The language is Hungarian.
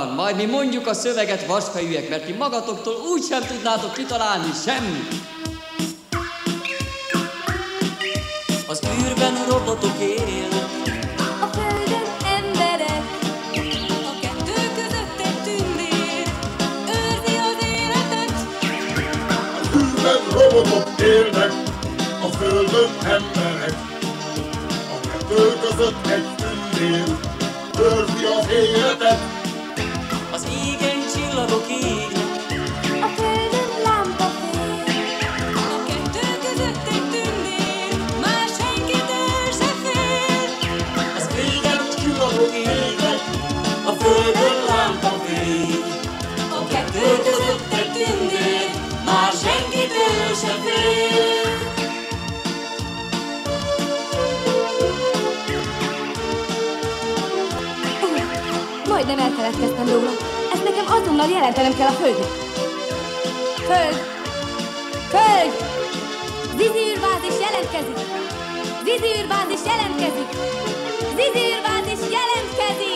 van, majd mi mondjuk a szöveget vasfejűek, mert ti magatoktól úgy sem tudnátok kitalálni semmit. Az űrben robotok élnek, a földön emberek, a kettő között egy tündér őrzi az életet. Az űrben robotok élnek, a földön emberek, a kettő között egy tündér őrzi az életet. az égen csillagok égnek, A földön lámpa fél, a kettő között egy tündér már senkitől se fél. az égen csillagok égnek, a földön lámpa fény. A kettő között egy tündér már senkitől se fél. Majdnem elfeledkeztem róla. Ezt nekem azonnal jelentenem kell a Földnek. Föld! Föld! Zizi űrbázis jelentkezik! Zizi űrbázis jelentkezik! Zizi űrbázis jelentkezik!